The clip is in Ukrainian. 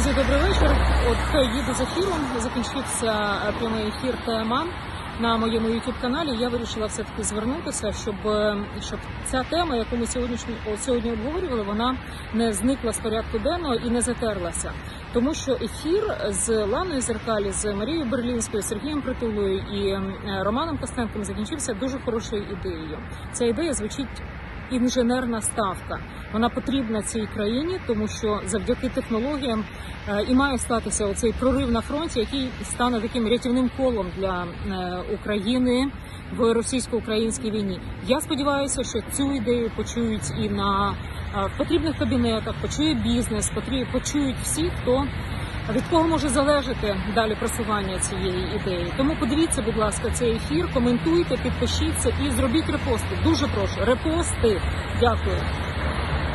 Друзі, добрий вечір. От їду з ефіром, закінчився прямий ефір ТМА на моєму YouTube-каналі. Я вирішила все-таки звернутися, щоб ця тема, яку ми сьогодні обговорювали, вона не зникла з порядку денного і не затерлася. Тому що ефір з Ланою Зеркалі, з Марією Берлінською, Сергієм Притулою і Романом Костенком закінчився дуже хорошою ідеєю. Ця ідея звучить інженерна ставка. Вона потрібна цій країні, тому що завдяки технологіям і має статися оцей прорив на фронті, який стане таким рятівним колом для України в російсько-українській війні. Я сподіваюся, що цю ідею почують і в потрібних кабінетах, почує бізнес, почують всі, від кого може залежати далі просування цієї ідеї. Тому подивіться, будь ласка, цей ефір, коментуйте, підпишіться і зробіть репости. Дуже прошу, репости. Дякую.